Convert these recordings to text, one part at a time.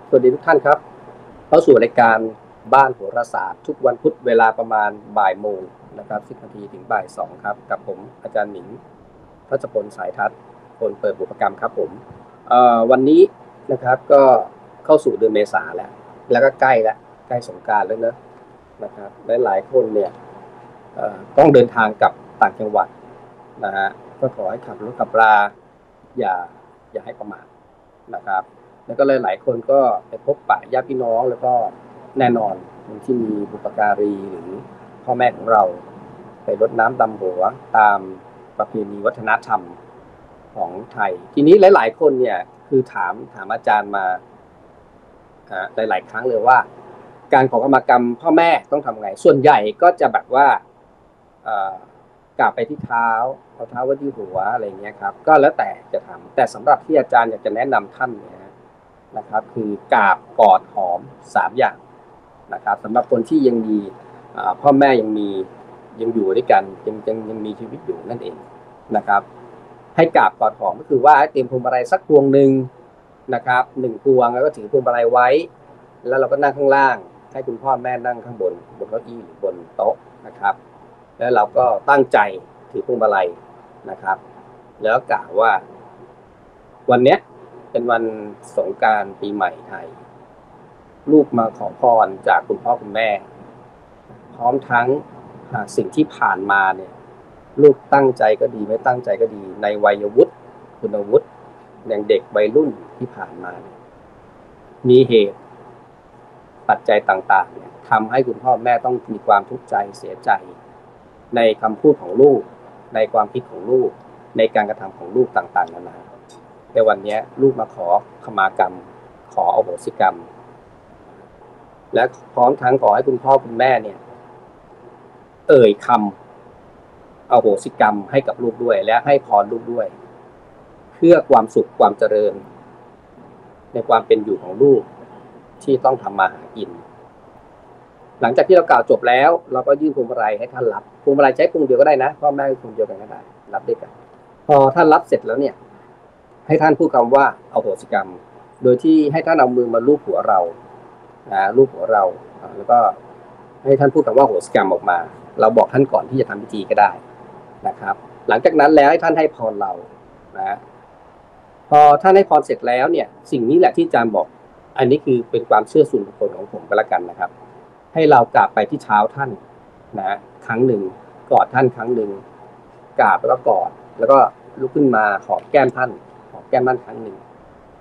สวัสดีทุกท่านครับเข้าสู่รายการบ้านโหราศาสตร์ทุกวันพุธเวลาประมาณบ่ายโมงนะครับ10 นาทีถึงบ่าย2ครับกับผมอาจารย์หนิงทัชพลสายทัศน์คนเปิดบุพกรรมครับผมวันนี้นะครับก็เข้าสู่เดือนเมษาแล้วก็ใกล้แล้วใกล้สงกรานต์แล้วเนอะนะครับหลายคนเนี่ยต้องเดินทางกลับต่างจังหวัดนะฮะก็ขอให้ขับรถขับราอย่าอย่าให้ประมาทนะครับ แล้วก็หลายๆคนก็ไปพบปะญาติพี่น้องแล้วก็แน่นอนคนที่มีบุปการีหรือพ่อแม่ของเราไปรดน้ำดำหัวตามประเพณีวัฒนธรรมของไทยทีนี้หลายๆคนเนี่ยคือถามอาจารย์มาหลายๆครั้งเลยว่าการขอขมากรรมพ่อแม่ต้องทำไงส่วนใหญ่ก็จะแบบว่ากราบไปที่เท้าเอาเท้าไว้ที่หัวอะไรเงี้ยครับก็แล้วแต่จะทำแต่สำหรับที่อาจารย์อยากจะแนะนำท่านเนี่ยนะครับคือกราบกอดหอม3อย่างนะครับสำหรับคนที่ยังมีพ่อแม่ยังอยู่ด้วยกันยังมีชีวิตอยู่นั่นเองนะครับให้กราบกอดหอมก็คือว่าเตรียมพวงมาลัยสักพวงหนึ่งนะครับ1 พวงแล้วก็ถือพวงมาลัยไว้แล้วเราก็นั่งข้างล่างให้คุณพ่อแม่นั่งข้างบนเก้าอี้หรือบนโต๊ะนะครับแล้วเราก็ตั้งใจถือพวงมาลัยนะครับแล้วกล่าวว่าวันเนี้ยเป็นวันสงกรานต์ปีใหม่ไทยลูกมาขอพรจากคุณพ่อคุณแม่พร้อมทั้งสิ่งที่ผ่านมาเนี่ยลูกตั้งใจก็ดีไม่ตั้งใจก็ดีในวัยวุฒิคุณวุฒิอย่างเด็กวัยรุ่นที่ผ่านมามีเหตุปัจจัยต่างๆเนี่ยทำให้คุณพ่อแม่ต้องมีความทุกข์ใจเสียใจในคำพูดของลูกในความคิดของลูกในการกระทำของลูกต่างๆนานาแต่วันนี้ลูกมาขอขมากรรมขออโหสิกรรมและพร้อมทั้งขอให้คุณพ่อคุณแม่เนี่ยเอ่ยคำอโหสิกรรมให้กับลูกด้วยและให้พรลูกด้วยเพื่อความสุขความเจริญในความเป็นอยู่ของลูกที่ต้องทำมาหากินหลังจากที่เรากล่าวจบแล้วเราก็ยื่นพวงมาลัยให้ท่านรับพวงมาลัยใช้พวงเดียวก็ได้นะพ่อแม่พวงเดียวกันก็ได้รับด้วยกันพอท่านรับเสร็จแล้วเนี่ยให้ท่านพูดคำว่าอโหสิกรรมโดยที่ให้ท่านเอามือมาลูบหัวเราลูบหัวเราแล้วก็ให้ท่านพูดคำว่าอโหสิกรรมออกมาเราบอกท่านก่อนที่จะทำพิธีก็ได้นะครับหลังจากนั้นแล้วให้ท่านให้พรเรานะพอท่านให้พรเสร็จแล้วเนี่ยสิ่งนี้แหละที่อาจารย์บอกอันนี้คือเป็นความเชื่อส่วนบุคคลของผมก็แล้วกันนะครับให้เรากราบไปที่เท้าท่านนะครั้งหนึ่งกอดท่านครั้งหนึ่งกราบแล้วก็กอดแล้วก็ลุกขึ้นมาหอมแก้มท่านหอมแก้มท่านครั้งหนึ่ง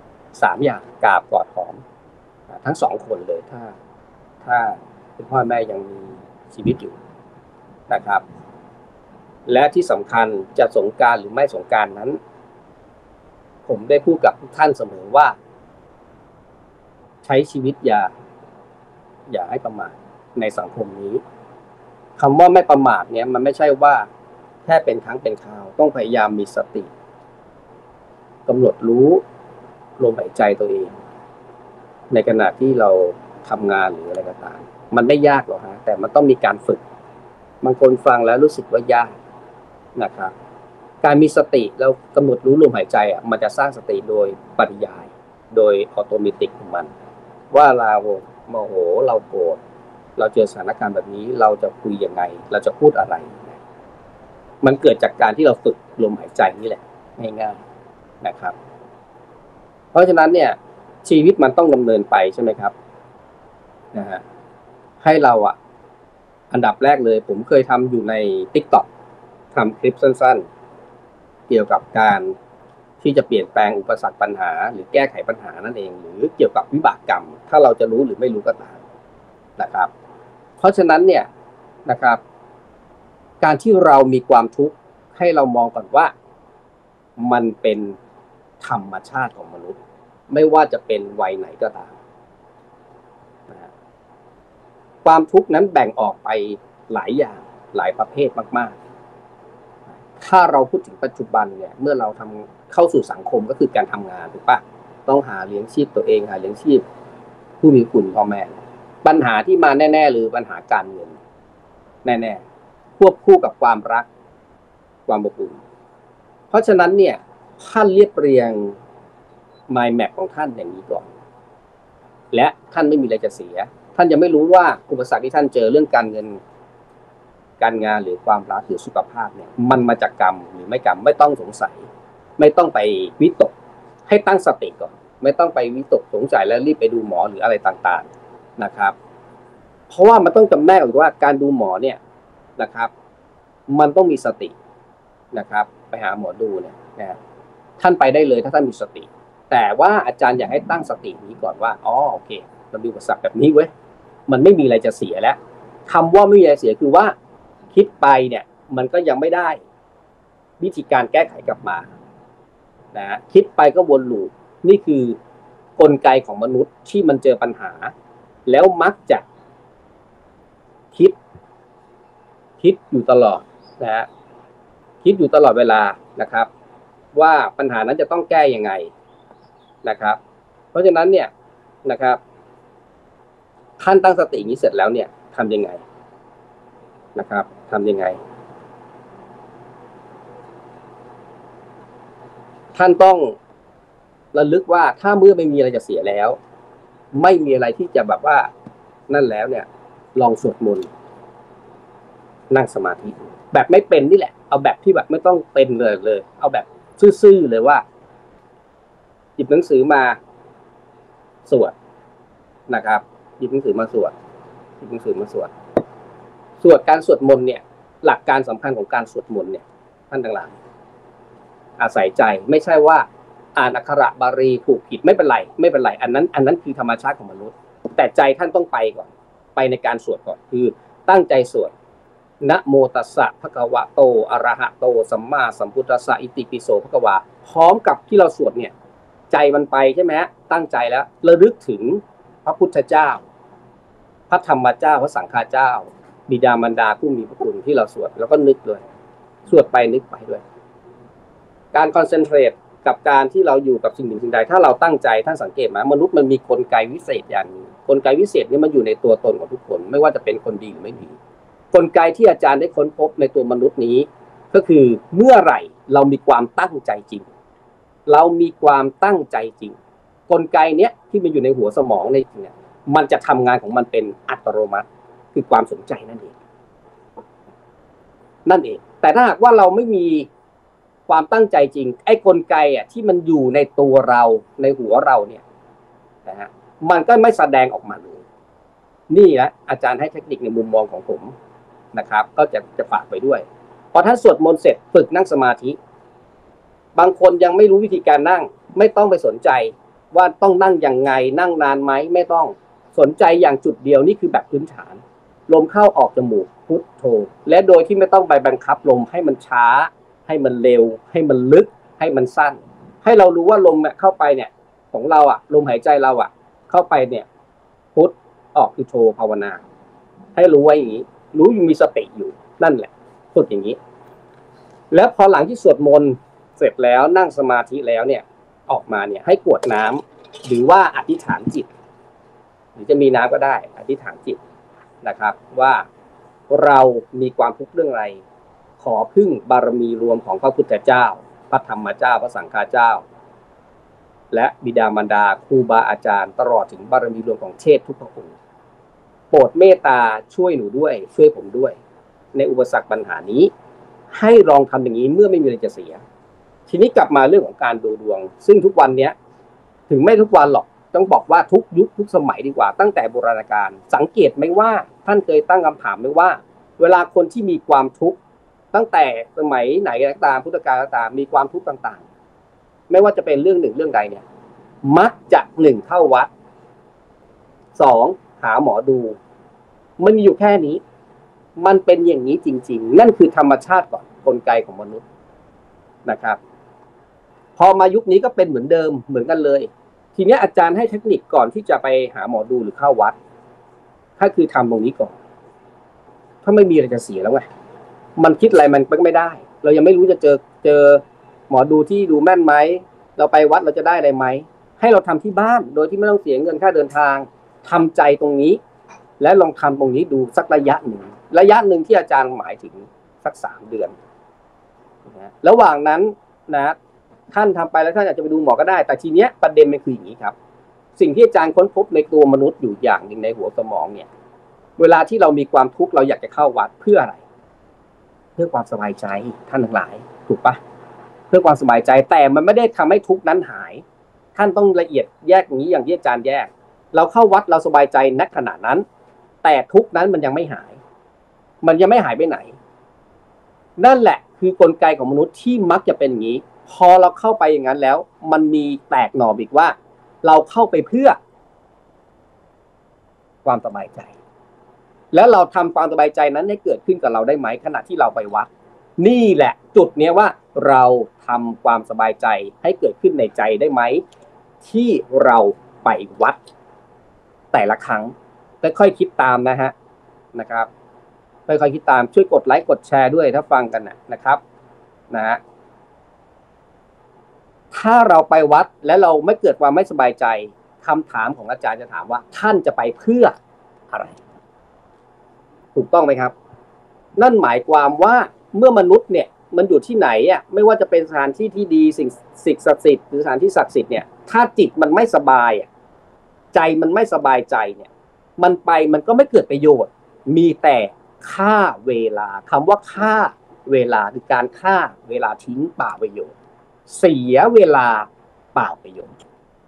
3 อย่างกราบกอดหอมทั้ง2 คนเลยถ้าคุณพ่อแม่ยังมีชีวิตอยู่นะครับและที่สำคัญจะสงกรานต์หรือไม่สงกรานต์นั้นผมได้พูดกับทุกท่านเสมอว่าใช้ชีวิตอย่าให้ประมาทในสังคมนี้คำว่าไม่ประมาทเนี่ยมันไม่ใช่ว่าแค่เป็นครั้งเป็นคราวต้องพยายามมีสติกำหนดรู้ลมหายใจตัวเองในขณะที่เราทำงานหรืออะไรก็ตามมันไม่ยากหรอกฮะแต่มันต้องมีการฝึกบางคนฟังแล้วรู้สึกว่ายากนะครับการมีสติแล้วกำหนดรู้ลมหายใจมันจะสร้างสติโดยปริยายโดยอัตโนมัติของมันว่าเราโมโหเราโกรธเราเจอสถานการณ์แบบนี้เราจะคุยยังไงเราจะพูดอะไรมันเกิดจากการที่เราฝึกลมหายใจนี่แหละง่ายๆนะครับเพราะฉะนั้นเนี่ยชีวิตมันต้องดำเนินไปใช่ไหมครับนะฮะให้เราอันดับแรกเลยผมเคยทำอยู่ใน TikTok ทำคลิปสั้นๆเกี่ยวกับการที่จะเปลี่ยนแปลงอุปสรรคปัญหาหรือแก้ไขปัญหานั่นเองหรือเกี่ยวกับวิบากกรรมถ้าเราจะรู้หรือไม่รู้ก็ตามนะครับเพราะฉะนั้นเนี่ยนะครับการที่เรามีความทุกข์ให้เรามองก่อนว่ามันเป็นธรรมชาติของมนุษย์ไม่ว่าจะเป็นวัยไหนก็ตามนะความทุกข์นั้นแบ่งออกไปหลายอย่างหลายประเภทมากๆถ้าเราพูดถึงปัจจุบันเนี่ยเมื่อเราเข้าสู่สังคมก็คือการทำงานถูกปะต้องหาเลี้ยงชีพตัวเองหาเลี้ยงชีพผู้มีคุณพ่อแม่ปัญหาที่มาแน่ๆหรือปัญหาการเงินแน่ๆควบคู่กับความรักความอบอุ่นเพราะฉะนั้นเนี่ยท่านเรียบเรียง mind map ของท่านอย่างนี้ก่อนและท่านไม่มีอะไรจะเสียท่านยังไม่รู้ว่าอุปสรรคที่ท่านเจอเรื่องการเงินการงานหรือความรักหรือสุขภาพเนี่ยมันมาจากกรรมหรือไม่กรรมไม่ต้องสงสัยไม่ต้องไปวิตกให้ตั้งสติก่อนไม่ต้องไปวิตกสงสัยแล้วรีบไปดูหมอหรืออะไรต่างๆนะครับเพราะว่ามันต้องจำแนกว่าการดูหมอเนี่ยนะครับมันต้องมีสตินะครับไปหาหมอดูเนี่ยนะท่านไปได้เลยถ้าท่านมีสติแต่ว่าอาจารย์อยากให้ตั้งสตินี้ก่อนว่าอ๋อโอเคเราดูอุปสรรคแบบนี้เว้ยมันไม่มีอะไรจะเสียแล้วคำว่าไม่มีอะไรเสียคือว่าคิดไปเนี่ยมันก็ยังไม่ได้วิธีการแก้ไขกลับมานะคิดไปก็วนลูปนี่คือกลไกของมนุษย์ที่มันเจอปัญหาแล้วมักจะคิดอยู่ตลอดนะฮะคิดอยู่ตลอดเวลานะครับว่าปัญหานั้นจะต้องแก้ยังไงนะครับเพราะฉะนั้นเนี่ยนะครับท่านตั้งสตินี้เสร็จแล้วเนี่ยทำยังไงนะครับทำยังไงท่านต้องระลึกว่าถ้าเมื่อไม่มีอะไรจะเสียแล้วไม่มีอะไรที่จะแบบว่านั่นแล้วเนี่ยลองสวดมนต์นั่งสมาธิแบบไม่เป็นนี่แหละเอาแบบที่แบบไม่ต้องเป็นเลยเอาแบบซื่อๆเลยว่าหยิบหนังสือมาสวดนะครับหยิบหนังสือมาสวดการสวดมนต์เนี่ยหลักการสำคัญของการสวดมนต์เนี่ยท่านทั้งหลายอาศัยใจไม่ใช่ว่าอ่านอักขระบาลีถูกผิดไม่เป็นไรอันนั้นคือธรรมชาติของมนุษย์แต่ใจท่านต้องไปก่อนไปในการสวดก่อนคือตั้งใจสวดนะโมตัสสะภะคะวะโตอะระหะโตสัมมาสัมพุทธัสสะอิติปิโสภะคะวาพร้อมกับที่เราสวดเนี่ยใจมันไปใช่ไหมตั้งใจแล้วระลึกถึงพระพุทธเจ้าพระธรรมเจ้าพระสังฆเจ้าบิดามารดาผู้มีพระคุณที่เราสวดแล้วก็นึกเลยสวดไปนึกไปด้วยการคอนเซนเทรตกับการที่เราอยู่กับสิ่งหนึ่งสิ่งใดถ้าเราตั้งใจท่านสังเกตไหมมนุษย์มันมีกลไกวิเศษอย่างนี้กลไกวิเศษนี้มันอยู่ในตัวตนของทุกคนไม่ว่าจะเป็นคนดีหรือไม่ดีกลไกที่อาจารย์ได้ค้นพบในตัวมนุษย์นี้ก็คือเมื่อไหร่เรามีความตั้งใจจริงกลไกเนี้ยที่มันอยู่ในหัวสมองในเนี่ยมันจะทำงานของมันเป็นอัตโนมัติคือความสนใจนั่นเองแต่ถ้าหากว่าเราไม่มีความตั้งใจจริงไอ้กลไกที่มันอยู่ในตัวเราในหัวเราเนี่ยนะฮะมันก็ไม่แสดงออกมาเลยนี่นะอาจารย์ให้เทคนิคในมุมมองของผมนะครับก็จะฝากไปด้วยพอท่านสวดมนต์เสร็จฝึกนั่งสมาธิบางคนยังไม่รู้วิธีการนั่งไม่ต้องไปสนใจว่าต้องนั่งยังไงนั่งนานไหมไม่ต้องสนใจอย่างจุดเดียวนี่คือแบบพื้นฐานลมเข้าออกจมูกพุทโธและโดยที่ไม่ต้องไปบังคับลมให้มันช้าให้มันเร็วให้มันลึกให้มันสั้นให้เรารู้ว่าลมเข้าไปเนี่ยของเราลมหายใจเราเข้าไปเนี่ยพุทออกคือโธภาวนาให้รู้ไว้อย่างนี้รู้อยู่มีสติอยู่นั่นแหละฝึกอย่างนี้แล้วพอหลังที่สวดมนต์เสร็จแล้วนั่งสมาธิแล้วเนี่ยออกมาเนี่ยให้กรวดน้ำหรือว่าอธิษฐานจิตหรือจะมีน้ำก็ได้อธิษฐานจิตนะครับว่าเรามีความทุกข์เรื่องอะไรขอพึ่งบารมีรวมของพระพุทธเจ้าพระธรรมเจ้าพระสังฆเจ้าและบิดามารดาครูบาอาจารย์ตลอดถึงบารมีรวมของเทพทุกพระองค์โปรดเมตตาช่วยหนูด้วยช่วยผมด้วยในอุปสรรคปัญหานี้ให้ลองทำอย่างนี้เมื่อไม่มีอะไรจะเสียทีนี้กลับมาเรื่องของการดูดวงซึ่งทุกวันนี้ถึงไม่ทุกวันหรอกต้องบอกว่าทุกยุคทุกสมัยดีกว่าตั้งแต่โบราณกาลสังเกตไหมว่าท่านเคยตั้งคำถามไหมว่าเวลาคนที่มีความทุกข์ตั้งแต่สมัยไหนก็ตามพุทธกาลก็ตามมีความทุกข์ต่างๆไม่ว่าจะเป็นเรื่องหนึ่งเรื่องใดเนี่ยมักจะ1เข้าวัด2หาหมอดูมันมีอยู่แค่นี้มันเป็นอย่างนี้จริงๆนั่นคือธรรมชาติก่อนกลไกของมนุษย์นะครับพอมายุคนี้ก็เป็นเหมือนเดิมเหมือนกันเลยทีนี้อาจารย์ให้เทคนิคก่อนที่จะไปหาหมอดูหรือเข้าวัดถ้าคือทำตรงนี้ก่อนถ้าไม่มีอะไรจะเสียแล้วไงมันคิดอะไรมันไม่ได้เรายังไม่รู้จะเจอหมอดูที่ดูแม่นไหมเราไปวัดเราจะได้อะไรไหมให้เราทำที่บ้านโดยที่ไม่ต้องเสียเงินค่าเดินทางทำใจตรงนี้และลองทำตรงนี้ดูสักระยะหนึ่งที่อาจารย์หมายถึงสัก3 เดือนนะระหว่างนั้นนะท่านทำไปแล้วท่านอาจจะไปดูหมอก็ได้แต่ทีเนี้ยประเด็นมันคืออย่างนี้ครับสิ่งที่อาจารย์ค้นพบในตัวมนุษย์อยู่อย่างหนึ่งในหัวสมองเนี่ยเวลาที่เรามีความทุกข์เราอยากจะเข้าวัดเพื่ออะไรเพื่อความสบายใจท่านทั้งหลายถูกปะเพื่อความสบายใจแต่มันไม่ได้ทำให้ทุกข์นั้นหายท่านต้องละเอียดแยกอย่างนี้อย่างที่อาจารย์แยกเราเข้าวัดเราสบายใจณขณะนั้นแต่ทุกข์นั้นมันยังไม่หายมันยังไม่หายไปไหนนั่นแหละคือกลไกของมนุษย์ที่มักจะเป็นอย่างนี้พอเราเข้าไปอย่างนั้นแล้วมันมีแตกหน่ออีกว่าเราเข้าไปเพื่อความสบายใจแล้วเราทำความสบายใจนั้นให้เกิดขึ้นกับเราได้ไหมขณะที่เราไปวัดนี่แหละจุดนี้ว่าเราทำความสบายใจให้เกิดขึ้นในใจได้ไหมที่เราไปวัดแต่ละครั้งค่อยๆคิดตามนะครับค่อยๆคิดตามช่วยกดไลค์กดแชร์ด้วยถ้าฟังกันนะครับนะถ้าเราไปวัดและเราไม่เกิดความไม่สบายใจคำถามของอาจารย์จะถามว่าท่านจะไปเพื่ออะไรถูกต้องไหมครับนั่นหมายความว่าเมื่อมนุษย์เนี่ยมันอยู่ที่ไหนอ่ะไม่ว่าจะเป็นสถานที่ที่ดีสิ่งศักดิ์สิทธิ์หรือสถานที่ศักดิ์สิทธิ์เนี่ยถ้าจิตมันไม่สบายใจมันไม่สบายใจเนี่ยมันไปมันก็ไม่เกิดประโยชน์มีแต่ฆ่าเวลาคำว่าฆ่าเวลาคือการฆ่าเวลาทิ้งเปล่าประโยชน์เสียเวลาเปล่าประโยชน์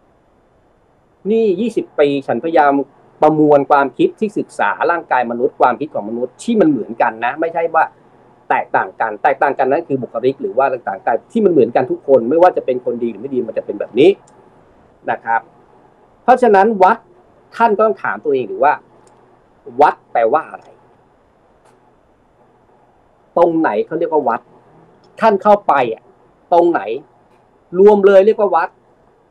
นี่20 ปีฉันพยายามประมวลความคิดที่ศึกษาร่างกายมนุษย์ความคิดของมนุษย์ที่มันเหมือนกันนะไม่ใช่ว่าแตกต่างกันนั้นคือบุคลิกหรือว่าต่างๆที่มันเหมือนกันทุกคนไม่ว่าจะเป็นคนดีหรือไม่ดีมันจะเป็นแบบนี้นะครับเพราะฉะนั้นวัดท่านก็ต้องถามตัวเองหรือว่าวัดแปลว่าอะไรตรงไหนเขาเรียกว่าวัดท่านเข้าไปตรงไหนรวมเลยเรียกว่าวัด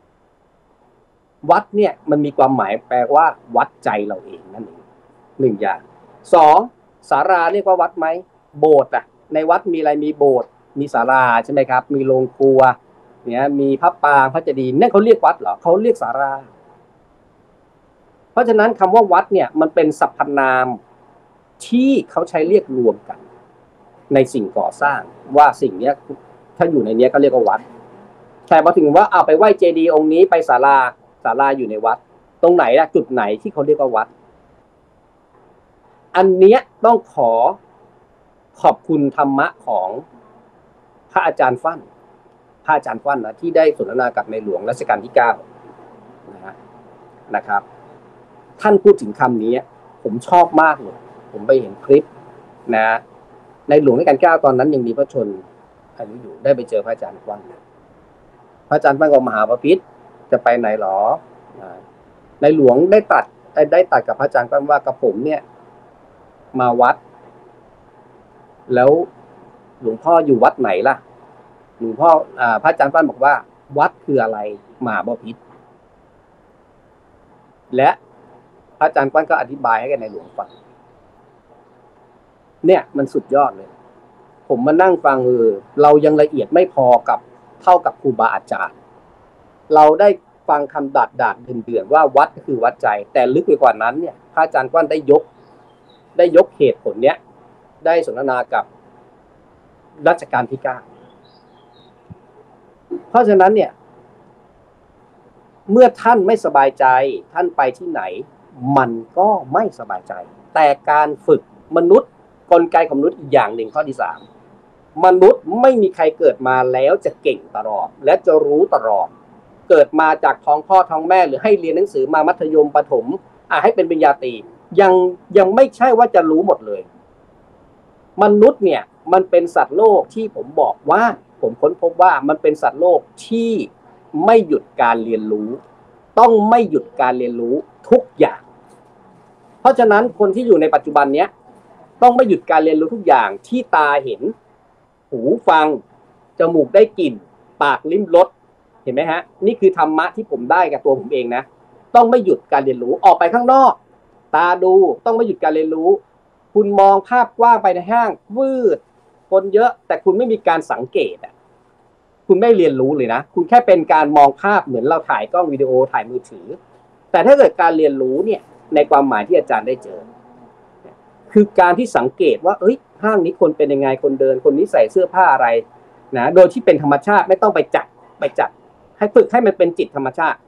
วัดเนี่ยมันมีความหมายแปลว่าวัดใจเราเองนั่นเอง1อย่าง2ศาลาเรียกว่าวัดไหมโบสถ์ในวัดมีอะไรมีโบสถ์มีศาลาใช่ไหมครับมีโรงครัวเนี่ยมีพระปรางพระเจดีย์นั่นเขาเรียกวัดเหรอเขาเรียกศาลาเพราะฉะนั้นคำว่าวัดเนี่ยมันเป็นสรรพนามที่เขาใช้เรียกรวมกันในสิ่งก่อสร้างว่าสิ่งนี้ถ้าอยู่ในนี้ก็เรียกว่าวัดแต่พอถึงว่าเอาไปไหว้เจดีย์องค์นี้ไปศาลาอยู่ในวัดตรงไหนล่ะจุดไหนที่เขาเรียกว่าวัดอันเนี้ยต้องขอบคุณธรรมะของพระอาจารย์ฟั่นนะที่ได้สนทนากับในหลวงรัชกาลที่9นะครับท่านพูดถึงคำนี้ผมชอบมากเลยผมไปเห็นคลิปนะในหลวงรัชกาลที่9ตอนนั้นยังมีพระชนอายุอยู่ได้ไปเจอพระอาจารย์ฟั่นก็มหาปพิธจะไปไหนหรอในหลวงได้ตัดกับพระอาจารย์ฟั่นว่ากับผมเนี่ยมาวัดแล้วหลวงพ่ออยู่วัดไหนล่ะหลวงพ่อพระอาจารย์ฟั่นบอกว่าวัดคืออะไรมหาปพิธและพระอาจารย์ฟั่นก็อธิบายให้กันในหลวงฟังเนี่ยมันสุดยอดเลยผมมานั่งฟังเรายังละเอียดไม่พอกับเท่ากับครูบาอาจารย์เราได้ฟังคำดาดเดือนว่าวัดก็คือวัดใจแต่ลึกไปกว่านั้นเนี่ยพระอาจารย์ฟั่นได้ยกเหตุผลเนี้ยได้สนทนากับรัชกาลที่9เพราะฉะนั้นเนี่ยเมื่อท่านไม่สบายใจท่านไปที่ไหนมันก็ไม่สบายใจแต่การฝึกมนุษย์กลไกของมนุษย์อีกอย่างหนึ่งข้อที่3มนุษย์ไม่มีใครเกิดมาแล้วจะเก่งตลอดและจะรู้ตลอดเกิดมาจากท้องพ่อท้องแม่หรือให้เรียนหนังสือมามัธยมประถมให้เป็นปริญญาตรียังไม่ใช่ว่าจะรู้หมดเลยมนุษย์เนี่ยมันเป็นสัตว์โลกที่ผมบอกว่าผมค้นพบว่ามันเป็นสัตว์โลกที่ไม่หยุดการเรียนรู้ต้องไม่หยุดการเรียนรู้ทุกอย่างเพราะฉะนั้นคนที่อยู่ในปัจจุบันเนี้ยต้องไม่หยุดการเรียนรู้ทุกอย่างที่ตาเห็นหูฟังจมูกได้กลิ่นปากลิ้มรสเห็นไหมฮะนี่คือธรรมะที่ผมได้กับตัวผมเองนะต้องไม่หยุดการเรียนรู้ออกไปข้างนอกตาดูต้องไม่หยุดการเรียนรู้คุณมองภาพกว้างไปในห้างวืดคนเยอะแต่คุณไม่มีการสังเกตคุณไม่เรียนรู้เลยนะคุณแค่เป็นการมองภาพเหมือนเราถ่ายกล้องวิดีโอถ่ายมือถือแต่ถ้าเกิดการเรียนรู้เนี่ยในความหมายที่อาจารย์ได้เจอคือการที่สังเกตว่าห้างนี้คนเป็นยังไงคนเดินคนนี้ใส่เสื้อผ้าอะไรนะโดยที่เป็นธรรมชาติไม่ต้องไปจัดให้ฝึกให้มันเป็นจิตธรรมชาติ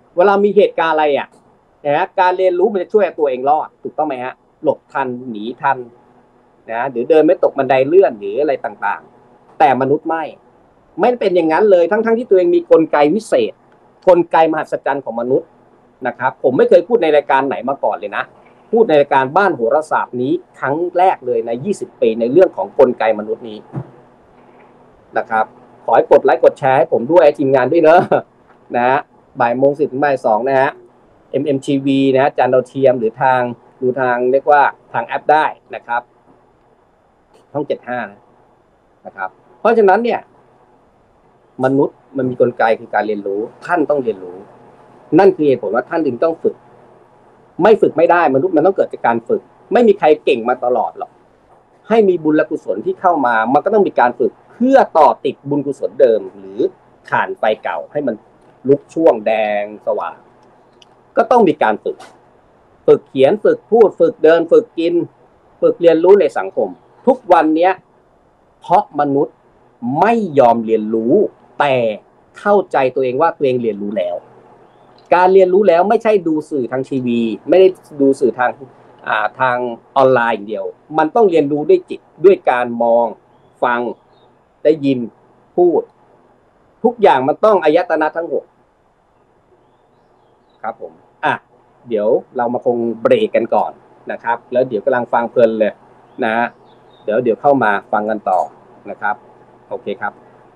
เวลามีเหตุการณ์อะไรนะการเรียนรู้มันจะช่วยตัวเองรอดถูกต้องไหมฮะหลบทันหนีทันนะหรือเดินไม่ตกบันไดเลื่อนหรืออะไรต่างๆแต่มนุษย์ไม่เป็นอย่างนั้นเลยทั้งที่ตัวเองมีกลไกวิเศษกลไกมหัศจรรย์ของมนุษย์นะครับผมไม่เคยพูดในรายการไหนมาก่อนเลยนะพูดในรายการบ้านโหราศาสตร์นี้ครั้งแรกเลยใน20 ปีในเรื่องของกลไกมนุษย์นี้นะครับขอให้กดไลค์กดแชร์ให้ผมด้วยทีมงานด้วยเนอะนะบ่ายโมง10 ถึงบ่าย 2นะฮะ MMTV นะจานดาวเทียมหรือทางดูทางเรียกว่าทางแอปได้นะครับช่อง75นะครับเพราะฉะนั้นเนี่ยมนุษย์มันมีกลไกคือการเรียนรู้ท่านต้องเรียนรู้นั่นคือเหตุผลว่าท่านจึงต้องฝึกไม่ฝึกไม่ได้มนุษย์มันต้องเกิดจากการฝึกไม่มีใครเก่งมาตลอดหรอกให้มีบุญและกุศลที่เข้ามามันก็ต้องมีการฝึกเพื่อต่อติดบุญกุศลเดิมหรือถ่านไฟเก่าให้มันลุกช่วงแดงสว่างก็ต้องมีการฝึกเขียนฝึกพูดฝึกเดินฝึกกินฝึกเรียนรู้ในสังคมทุกวันนี้เพราะมนุษย์ไม่ยอมเรียนรู้แต่เข้าใจตัวเองว่าตัวเองเรียนรู้แล้วการเรียนรู้แล้วไม่ใช่ดูสื่อทางทีวีไม่ได้ดูสื่อทางออนไลน์อย่างเดียวมันต้องเรียนรู้ด้วยจิตด้วยการมองฟังได้ยินพูดทุกอย่างมันต้องอายตนะทั้ง6ครับผมเดี๋ยวเรามาคงเบรกกันก่อนนะครับแล้วเดี๋ยวกำลังฟังเพลินเลยนะเดี๋ยวเข้ามาฟังกันต่อนะครับโอเคครับ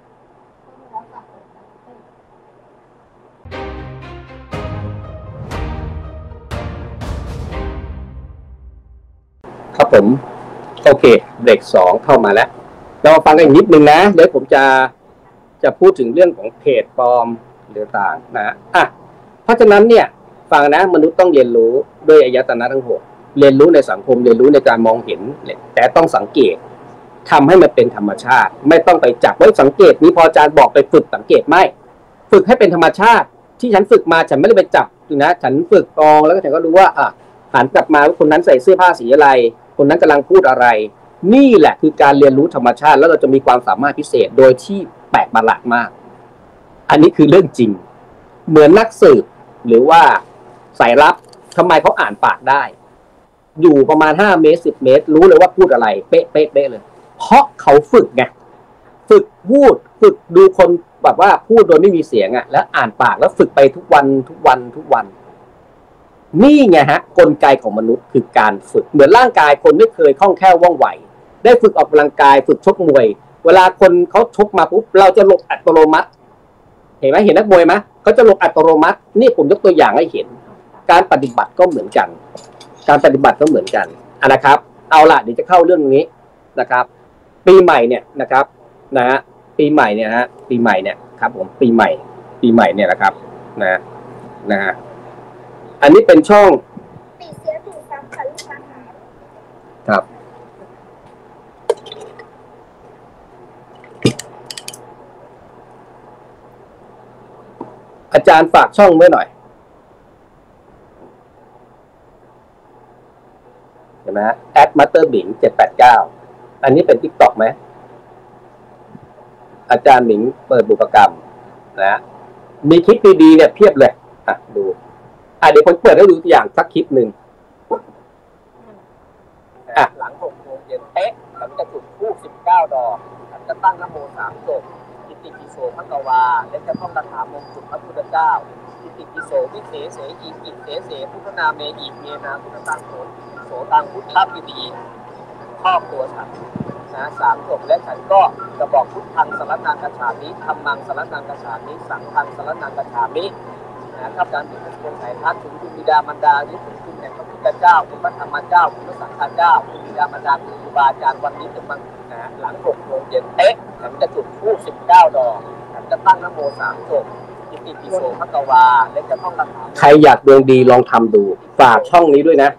ครับผมโอเคเบรก2เข้ามาแล้วเรามาฟังกันอีกนิดนึงนะเดี๋ยวผมจะพูดถึงเรื่องของเพจปลอมหรือต่างนะเพราะฉะนั้นเนี่ยฟังนะมนุษย์ต้องเรียนรู้ด้วยอายตนะทั้ง6เรียนรู้ในสังคมเรียนรู้ในการมองเห็นแต่ต้องสังเกตทำให้มันเป็นธรรมชาติไม่ต้องไปจับไว้สังเกตนี้พออาจารย์บอกไปฝึกสังเกตไม่ฝึกให้เป็นธรรมชาติที่ฉันฝึกมาฉันไม่ได้ไปจับนะฉันฝึกกองแล้วก็ฉันก็รู้ว่าหันกลับมาว่าคนนั้นใส่เสื้อผ้าสีอะไรคนนั้นกำลังพูดอะไรนี่แหละคือการเรียนรู้ธรรมชาติแล้วเราจะมีความสามารถพิเศษโดยที่แปลกประหลาดมากอันนี้คือเรื่องจริงเหมือนนักสืบหรือว่าสายลับทำไมเขาอ่านปากได้อยู่ประมาณ5 เมตร 10 เมตรรู้เลยว่าพูดอะไรเป๊ะเลยเพราะเขาฝึกไงฝึกพูดฝึกดูคนแบบว่าพูดโดยไม่มีเสียงแล้วอ่านปากแล้วฝึกไปทุกวันนี่ไงฮะกลไกของมนุษย์คือการฝึกเหมือนร่างกายคนไม่เคยคล่องแคล่วว่องไวได้ฝึกออกกำลังกายฝึกชกมวยเวลาคนเขาชกมาปุ๊บเราจะหลบอัตโนมัติเห็นไหมเห็นนักมวยไหมเขาจะหลบอัตโนมัตินี่ผมยกตัวอย่างให้เห็นการปฏิบัติก็เหมือนกันนะครับเอาล่ะเดี๋ยวจะเข้าเรื่องนี้นะครับปีใหม่เนี่ยนะครับนะฮะปีใหม่เนี่ยครับผมปีใหม่เนี่ยนะครับนะฮะอันนี้เป็นช่องครับอาจารย์ฝากช่องไว้หน่อยเห็นไหม@masterbing 789อันนี้เป็น TikTok ไหมอาจารย์หมิงเปิดบุพกรรมนะมีคลิปดีๆเนี่ยเพียบเลยดูเดี๋ยวผมเปิดให้ดูตัวอย่างสักคลิปหนึ่งหลัง6 โมงเย็นเป๊ะฉันจะจุดธูป19 ดอกฉันจะตั้งนะโม3 จบอิติปิโสภควาและจะท่องคาถามงกุฎพระพุทธเจ้าอิติปิโสวิเศษอีกิเสเสพุทธนาเมอีเมนาพุทธตังโสตังพุทธปิติครอบตัวฉันนะ3 จบและฉันก็จะบอกพุทธังสรณังคัจฉามิธัมมังสรณังคัจฉามิสังฆังสรณังคัจฉามินะครับการเป็นคนสายทัศน์ถึงคุณบิดามารดาหรือถึงคุณแห่งพระพุทธเจ้าคุณพระธรรมเจ้าคุณพระสังฆเจ้าคุณบิดามารดาคุณครูบาอาจารย์วันนี้จะมาหลัง6 โมงเย็นเป๊ะฉันจะจุดธูป19 ดอกฉันจะตั้งนะโม3 จบอิติปิโสภควาและจะท่องคาถาใครอยากดวงดีลองทำดูฝากช่องนี้ด้วยนะ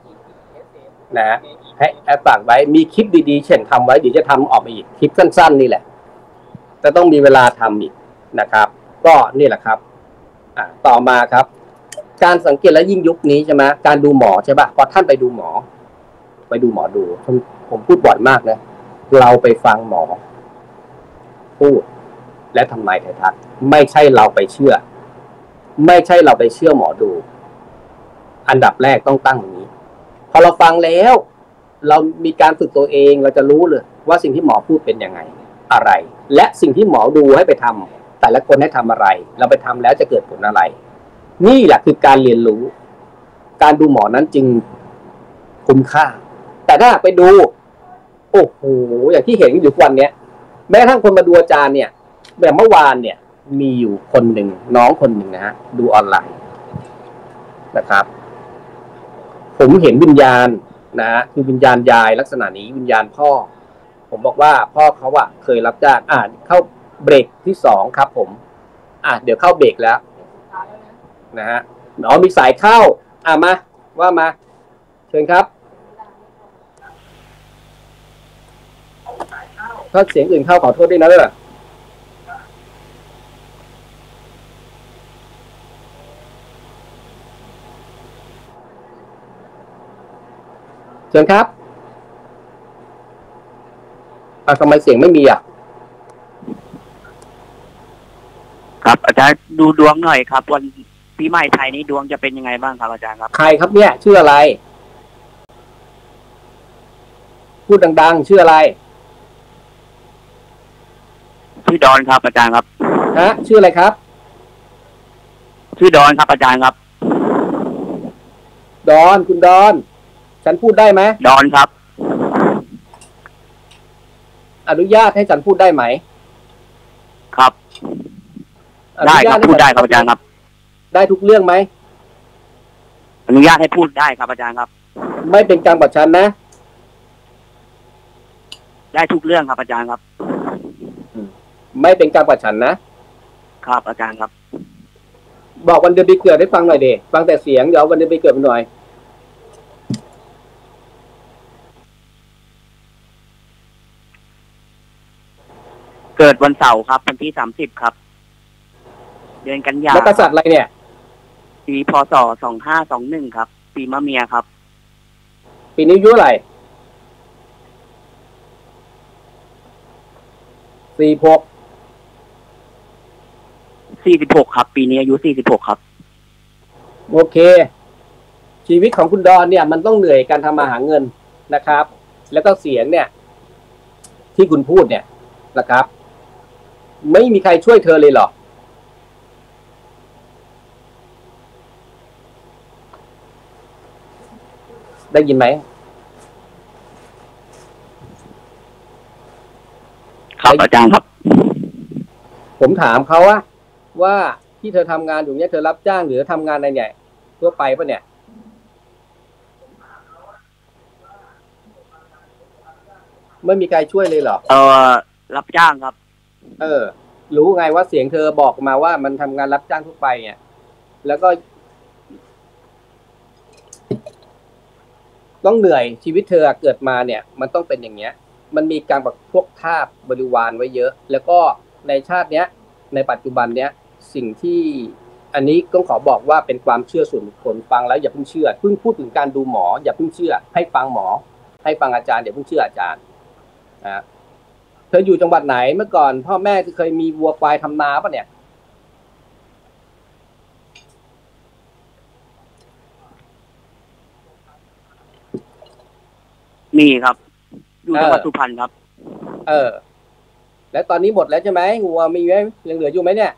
ให้ฝากไว้มีคลิปดีๆเช่นทำไว้เดี๋ยวจะทำออกมาอีกคลิปสั้นๆนี่แหละจะต้องมีเวลาทำอีกนะครับก็นี่แหละครับต่อมาครับการสังเกตและยิ่งยุคนี้ใช่ไหมการดูหมอใช่ป่ะพอท่านไปดูหมอดูผมพูดบ่อยมากนะเราไปฟังหมอพูดและทำนายไทยทักไม่ใช่เราไปเชื่อไม่ใช่เราไปเชื่อหมอดูอันดับแรกต้องตั้งอย่างนี้พอเราฟังแล้วเรามีการฝึกตัวเองเราจะรู้เลยว่าสิ่งที่หมอพูดเป็นยังไงอะไรและสิ่งที่หมอดูให้ไปทำแต่ละคนให้ทำอะไรเราไปทำแล้วจะเกิดผลอะไรนี่แหละคือการเรียนรู้การดูหมอนั้นจึงคุ้มค่าแต่ถ้าไปดูโอ้โหอย่างที่เห็นอยู่วันนี้แม้กระทั่งคนมาดูอาจารย์เนี่ยแบบเมื่อวานเนี่ยมีอยู่คนหนึ่งน้องคนหนึ่งนะฮะดูออนไลน์นะครับผมเห็นวิญญาณนะคือวิญญาณยายลักษณะนี้วิญญาณพ่อผมบอกว่าพ่อเขาอะเคยรับจ้างเข้าเบรกที่สองครับผมเดี๋ยวเข้าเบรกแล้วนะฮะมีสายเข้ามาว่ามาเชิญครับถ้าเสียงอื่นเข้าขอโทษด้วยนะด้วยเชิญครับทำไมเสียงไม่มีครับอาจารย์ดูดวงหน่อยครับวันปีใหม่ไทยนี้ดวงจะเป็นยังไงบ้างครับอาจารย์ครับใครครับเนี่ยชื่ออะไรพูดดังๆชื่ออะไรชื่อดอนครับอาจารย์ครับชื่ออะไรครับชื่อดอนครับอาจารย์ครับดอนคุณดอนฉันพูดได้ไหมดอนครับอนุญาตให้ฉันพูดได้ไหมครับได้ครับพูดได้ครับอาจารย์ครับได้ทุกเรื่องไหมอนุญาตให้พูดได้ครับอาจารย์ครับไม่เป็นกรรมกับฉันนะได้ทุกเรื่องครับอาจารย์ครับไม่เป็นกรรมกับฉันนะครับอาจารย์ครับบอกวันเดือนปีเกิดให้ฟังหน่อยเดฟังแต่เสียงเดี๋ยววันเดือนปีเกิดหน่อยเกิดวันเสาร์ครับวันที่30ครับเดือนกันยาแล้วกษัตริย์อะไรเนี่ยปีพศ2521ครับปีมะเมียครับปีนี้อายุเท่าไหร่ 46ครับปีนี้อายุ46ครับโอเคชีวิตของคุณดอนเนี่ยมันต้องเหนื่อยการทำมาหาเงินนะครับแล้วก็เสียงเนี่ยที่คุณพูดเนี่ยนะครับไม่มีใครช่วยเธอเลยหรอได้ยินไหมครับอาจารย์ครับผมถามเขาว่าที่เธอทำงานอยู่เนี้ยเธอรับจ้างหรือทำงานอะไรเนี่ยทั่วไปปะเนี่ยไม่มีใครช่วยเลยเหรอรับจ้างครับรู้ไงว่าเสียงเธอบอกมาว่ามันทำงานรับจ้างทั่วไปเนี่ยแล้วก็ต้องเหนื่อยชีวิตเธอเกิดมาเนี่ยมันต้องเป็นอย่างเงี้ยมันมีการแบบพวกทาสบริวารไว้เยอะแล้วก็ในชาติเนี้ยในปัจจุบันเนี้ยสิ่งที่อันนี้ต้องขอบอกว่าเป็นความเชื่อส่วนบุคคลฟังแล้วอย่าเพิ่งเชื่อเพิ่งพูดถึงการดูหมออย่าเพิ่งเชื่อให้ฟังหมอให้ฟังอาจารย์อย่าเพิ่งเชื่ออาจารย์เธออยู่จังหวัดไหนเมื่อก่อนพ่อแม่เคยมีวัวควายทำนาป่ะเนี่ยมีครับอยู่จังหวัดสุพรรณครับแล้วตอนนี้หมดแล้วใช่ไหมวัวมีไหมยังเหลืออยู่ไหมเนี่ย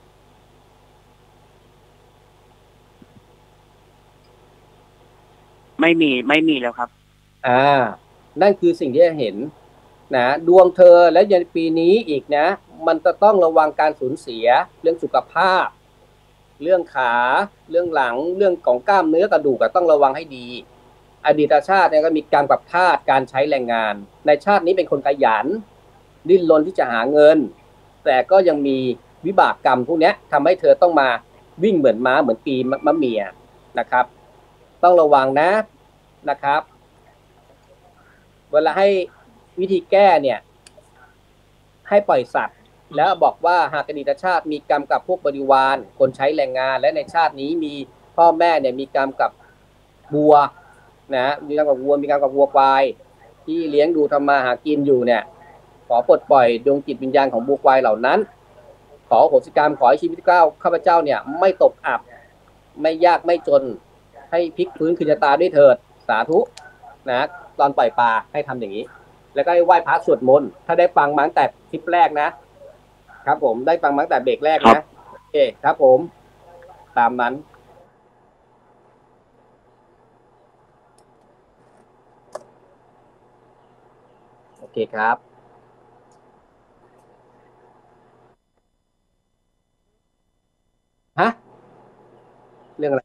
ไม่มีแล้วครับนั่นคือสิ่งที่จะเห็นนะดวงเธอและยันปีนี้อีกนะมันจะต้องระวังการสูญเสียเรื่องสุขภาพเรื่องขาเรื่องหลังเรื่องของกล้ามเนื้อกระดูกก็ต้องระวังให้ดีอดีตชาติเนี่ยก็มีการกับธาตุการใช้แรงงานในชาตินี้เป็นคนขยันดิ้นรนที่จะหาเงินแต่ก็ยังมีวิบากกรรมพวกนี้ทำให้เธอต้องมาวิ่งเหมือนม้าเหมือนปีมะเมียนะครับต้องระวังนะครับเวลาให้วิธีแก้เนี่ยให้ปล่อยสัตว์แล้วบอกว่าหากอดีตชาติมีกรรมกับพวกบริวารคนใช้แรงงานและในชาตินี้มีพ่อแม่เนี่ยมีกรรมกับวัวมีกรรมกับวัวมีกรรมกับวัวควายที่เลี้ยงดูทำมาหากินอยู่เนี่ยขอปลดปล่อยดวงจิตวิญญาณของวัวควายเหล่านั้นขออโหสิกรรมขอให้ชีวิตข้าพเจ้าเนี่ยไม่ตกอับไม่ยากไม่จนให้พลิกฟื้นคืนชะตาด้วยเถิดสาธุนะตอนปล่อยปลาให้ทำอย่างนี้แล้วก็ให้ไหว้พระสวดมนต์ถ้าได้ฟังมาตั้งแต่คลิปแรกนะครับผมได้ฟังมาตั้งแต่เบรกแรกนะโอเคครับผมตามนั้นโอเคครับฮะเรื่องอะไร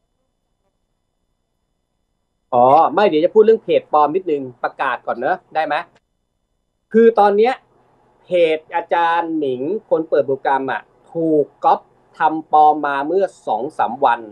อ๋อไม่เดี๋ยวจะพูดเรื่องเพจปลอมนิดนึงประกาศก่อนเนอะได้ไหมคือตอนเนี้ยเพจอาจารย์หนิงคนเปิดโปรแกรมอ่ะถูกก๊อปทำปลอมมาเมื่อ2-3 วัน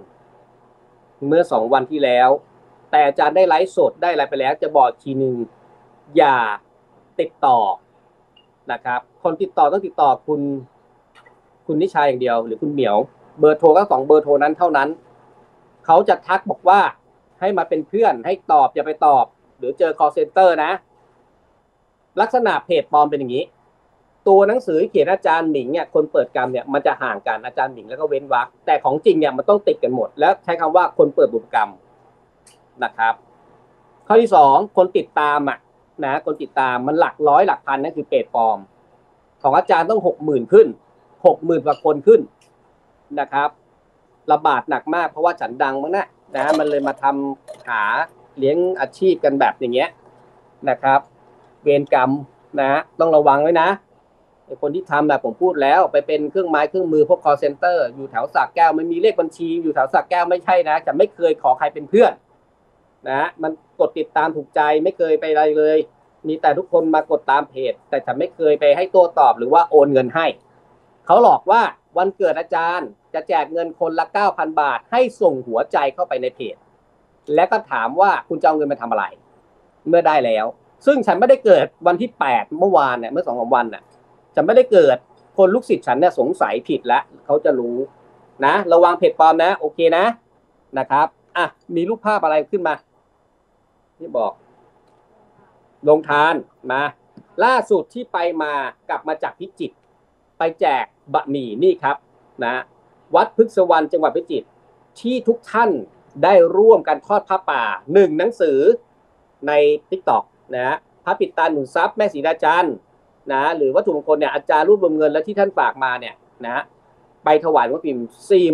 ที่แล้วแต่อาจารย์ได้ไลฟ์สดได้อะไรไปแล้วจะบอกทีหนึ่งอย่าติดต่อนะครับคนติดต่อต้องติดต่อคุณนิชาอย่างเดียวหรือคุณเหมียวเบอร์โทรก็2 เบอร์โทรนั้นเท่านั้นเขาจะทักบอกว่าให้มาเป็นเพื่อนให้ตอบอย่าไปตอบหรือเจอ call center นะลักษณะเพจปลอมเป็นอย่างนี้ตัวหนังสือเขียนอาจารย์หมิงเนี่ยคนเปิดกรรมเนี่ยมันจะห่างกันอาจารย์หมิงแล้วก็เว้นวรรคแต่ของจริงเนี่ยมันต้องติดกันหมดแล้วใช้คำว่าคนเปิดบุพกรรมนะครับข้อที่2คนติดตามนะคนติดตามมันหลักร้อยหลักพันนั่นคือเพจปลอมของอาจารย์ต้อง60,000ขึ้น60,000กว่าคนขึ้นนะครับระบาดหนักมากเพราะว่าฉันดังมั้งนะมันเลยมาทำหาเลี้ยงอาชีพกันแบบอย่างเงี้ยนะครับเวรกรรมนะต้องระวังไว้นะไอ้คนที่ทำแบบผมพูดแล้วไปเป็นเครื่องไม้เครื่องมือพวก call center อยู่แถวสระแก้วไม่มีเลขบัญชีอยู่แถวสระแก้วไม่ใช่นะจะไม่เคยขอใครเป็นเพื่อนนะมันกดติดตามถูกใจไม่เคยไปอะไรเลยมีแต่ทุกคนมากดตามเพจแต่ฉันไม่เคยไปให้โต้ตอบหรือว่าโอนเงินให้เขาหลอกว่าวันเกิดอาจารย์จะแจกเงินคนละ 9,000 บาทให้ส่งหัวใจเข้าไปในเพจและก็ถามว่าคุณจะเอาเงินมาทำอะไรเมื่อได้แล้วซึ่งฉันไม่ได้เกิดวันที่8เมื่อวานเนี่ยเมื่อ2-3 วันน่ะฉันไม่ได้เกิดคนลูกศิษย์ฉันเนี่ยสงสัยผิดแล้วเขาจะรู้นะระวังเพจปลอมนะโอเคนะครับอ่ะมีรูปภาพอะไรขึ้นมาที่บอกลงทานมาล่าสุดที่ไปมากลับมาจากพิจิตรไปแจกบะหมี่นี่ครับนะวัดพฤกษวรรณจังหวัดพิจิตรที่ทุกท่านได้ร่วมกันทอดผ้าป่า1หนังสือใน TikTok นะพระปิดตาหนุนทรัพย์แม่ศรีดาจันทร์นะหรือวัตถุมงคลเนี่ยอาจารย์รวบรวมเงินและที่ท่านฝากมาเนี่ยนะไปถวายหลวงพ่อพิมพ์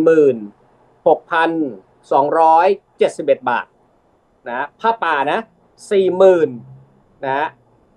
46,271 บาทนะผ้าป่านะ40,000นะ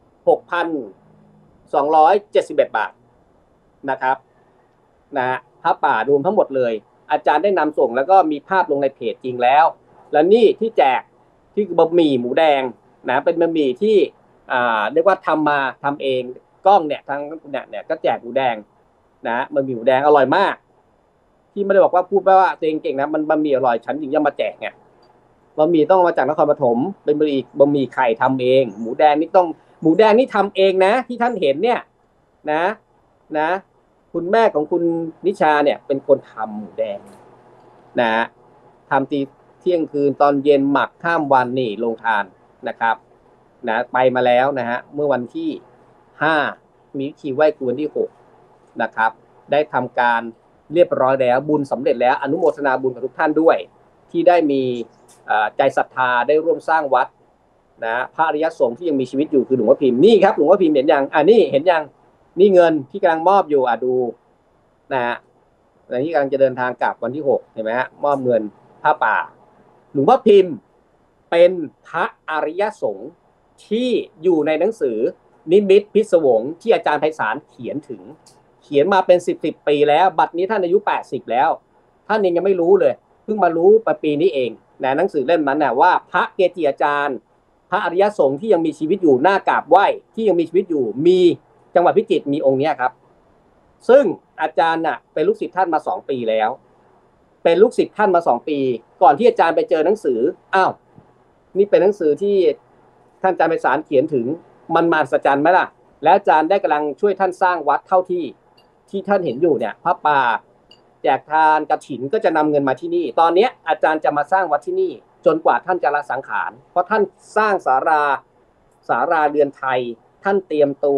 6,271 บาทนะครับนะพระป่ารวมทั้งหมดเลยอาจารย์ได้นำส่งแล้วก็มีภาพลงในเพจจริงแล้วแล้วนี่ที่แจกที่บะหมี่หมูแดงนะเป็นบะหมี่ที่เรียกว่าทำเองกล้องเนี่ยทางเนี่ยก็แจกหมูแดงนะบะหมี่หมูแดงอร่อยมากที่ไม่ได้บอกว่าพูดว่าตัวเองเก่งนะมันบะหมี่อร่อยฉันถึงจะมาแจกไงบะหมี่ต้องมาจากนครปฐมเป็นบะหมี่ไข่ทำเองหมูแดงนี่ทำเองนะที่ท่านเห็นเนี่ยนะคุณแม่ของคุณนิชาเนี่ยเป็นคนทำหมูแดงนะทำตีเที่ยงคืนตอนเย็นหมักข้ามวันนี่ลงทานนะครับนะไปมาแล้วนะฮะเมื่อวันที่5มีพิธีไหว้ครูวันที่6นะครับได้ทำการเรียบร้อยแล้วบุญสำเร็จแล้วอนุโมทนาบุญกับทุกท่านด้วยที่ได้มีใจศรัทธาได้ร่วมสร้างวัดนะพระอริยสงฆ์ที่ยังมีชีวิตอยู่คือหลวงพ่อพิมพ์นี่ครับหลวงพ่อพิมพ์เห็นยังนี่เห็นยังนี่เงินที่กำลังมอบอยู่ดูนะฮะที่กำลังจะเดินทางกลับวันที่6เห็นไหมฮะมอบเงินผ้าป่าหลวงพ่อพิมพ์เป็นพระอริยสงฆ์ที่อยู่ในหนังสือนิมิตพิศวงที่อาจารย์ไพศาลเขียนมาเป็น10 ปีแล้วบัดนี้ท่านอายุ80แล้วท่านยังไม่รู้เลยเพิ่งมารู้ปีนี้เองนะหนังสือเล่มนั้นนะว่าพระเกจิอาจารย์พระอริยสงฆ์ที่ยังมีชีวิตอยู่หน้ากราบไหว้ที่ยังมีชีวิตอยู่มีจังหวัดพิจิตรมีองค์นี้ครับซึ่งอาจารย์เป็นลูกศิษย์ท่านมา2 ปีแล้วเป็นลูกศิษย์ท่านมา2 ปีก่อนที่อาจารย์ไปเจอหนังสือนี่เป็นหนังสือที่ท่านอาจารย์ไพศาลเขียนถึงมันมหัศจรรย์ไหมล่ะและอาจารย์ได้กำลังช่วยท่านสร้างวัดเท่าที่ท่านเห็นอยู่เนี่ยพระป่าแจกทานกฐินก็จะนำเงินมาที่นี่ตอนนี้อาจารย์จะมาสร้างวัดที่นี่จนกว่าท่านจะละสังขารเพราะท่านสร้างศาลาเรือนไทยท่านเตรียมตัว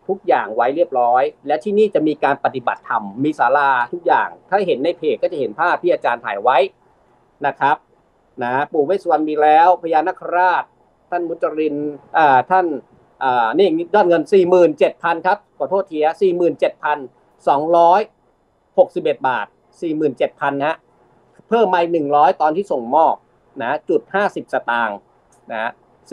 ทุกอย่างไว้เรียบร้อยและที่นี่จะมีการปฏิบัติธรรมมีศาลาทุกอย่างถ้าเห็นในเพจก็จะเห็นภาพที่อาจารย์ถ่ายไว้นะครับนะปู่เวสสุวรรณมีแล้วพญานาคราชท่านมุจรินท่านนี่ยอดเงิน 47,000 ครับขอโทษที47,261 บาท 47,000 นะเพิ่มมา100ตอนที่ส่งมอบนะจุด50สตางค์นะ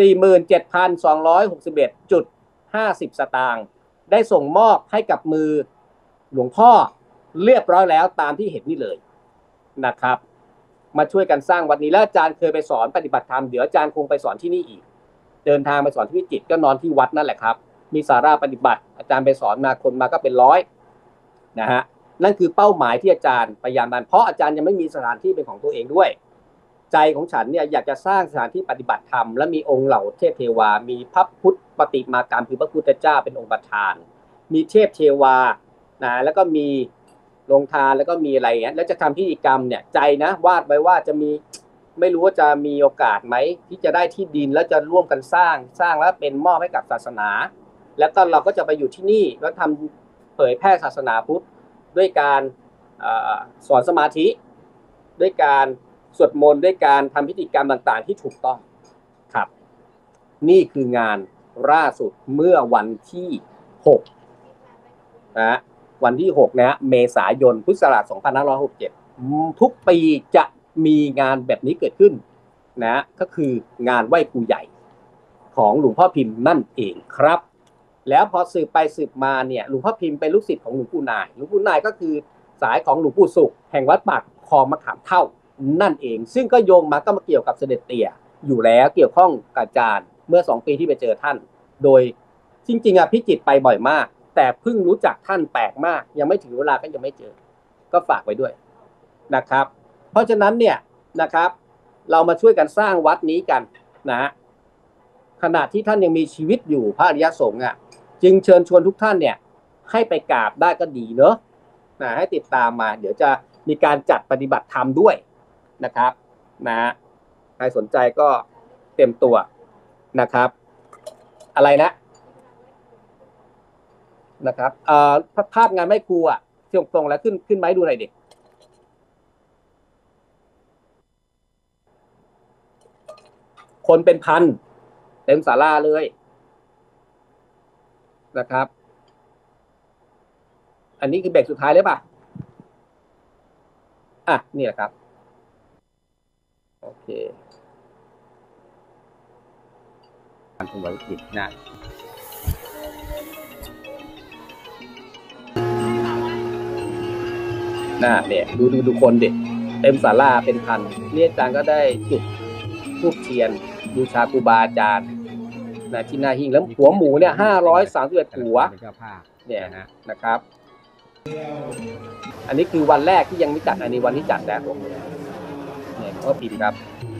47,261จุด50สตางค์ได้ส่งมอบให้กับมือหลวงพ่อเรียบร้อยแล้วตามที่เห็นนี่เลยนะครับมาช่วยกันสร้างวัดนี้แล้วอาจารย์เคยไปสอนปฏิบัติธรรมเดี๋ยวอาจารย์คงไปสอนที่นี่อีกเดินทางไปสอนที่พิจิตรก็นอนที่วัดนั่นแหละครับมีสาราปฏิบัติอาจารย์ไปสอนมาคนมาก็เป็นร้อยนะฮะนั่นคือเป้าหมายที่อาจารย์พยายามเพราะอาจารย์ยังไม่มีสถานที่เป็นของตัวเองด้วยใจของฉันเนี่ยอยากจะสร้างสถานที่ปฏิบัติธรรมและมีองค์เหล่าเทพเทวามีพระพุทธปฏิมากรรมคือพระพุทธเจ้าเป็นองค์ประธานมีเทพเทวานะแล้วก็มีโรงทานแล้วก็มีอะไรเงี้ยแล้วจะทำพิธีกรรมเนี่ยใจนะวาดไว้ว่าจะมีไม่รู้ว่าจะมีโอกาสไหมที่จะได้ที่ดินแล้วจะร่วมกันสร้างแล้วเป็นมอบให้กับศาสนาแล้วก็เราก็จะไปอยู่ที่นี่แล้วทำเผยแพร่ศาสนาพุทธด้วยการสอนสมาธิด้วยการสวดมนต์ด้วยการทำพิธีกรรมต่างๆที่ถูกต้องครับนี่คืองานล่าสุดเมื่อวันที่6นะวันที่6นะเมษายนพุทธศักราช2567ทุกปีจะมีงานแบบนี้เกิดขึ้นนะก็คืองานไหว้ครูใหญ่ของหลวงพ่อพิมพ์นั่นเองครับแล้วพอสืบไปสืบมาเนี่ยหลวงพ่อพิมพ์เป็นลูกศิษย์ของหลวงปู่นายก็คือสายของหลวงปู่สุขแห่งวัดปากคลองมะขามเท่านั่นเองซึ่งก็โยงมาก็มาเกี่ยวกับเสด็จเตี่ยอยู่แล้วเกี่ยวข้องกับอาจารย์เมื่อ2 ปีที่ไปเจอท่านโดยจริงๆพิจิตรไปบ่อยมากแต่เพิ่งรู้จักท่านแปลกมากยังไม่ถึงเวลาก็ยังไม่เจอก็ฝากไว้ด้วยนะครับเพราะฉะนั้นเนี่ยนะครับเรามาช่วยกันสร้างวัดนี้กันนะขณะที่ท่านยังมีชีวิตอยู่พระอริยสงฆ์จึงเชิญชวนทุกท่านเนี่ยให้ไปกราบได้ก็ดีเนอะให้ติดตามมาเดี๋ยวจะมีการจัดปฏิบัติธรรมด้วยนะครับใครสนใจก็เต็มตัวนะครับอะไรนะครับภาพงานไหว้ครูที่ตรงๆแล้วขึ้นไหมดูหน่อยดิคนเป็นพันเต็มศาลาเลยนะครับอันนี้คือเบรกสุดท้ายเลยป่ะนี่แหละครับโอเคการถวายจิตนะเนี่ยดูคนเด็กเต็มศาลาเป็นพันนี่อาจารย์ก็ได้จุดธูปเทียนบูชาครูบาอาจารย์ที่หน้าหิ้งแล้วหัวหมูเนี่ย531หัวเนี่ยนะครับอันนี้คือวันแรกที่ยังไม่จัดอันนี้วันที่จัดแล้วผมเนี่ยก็พิมพ์ครับ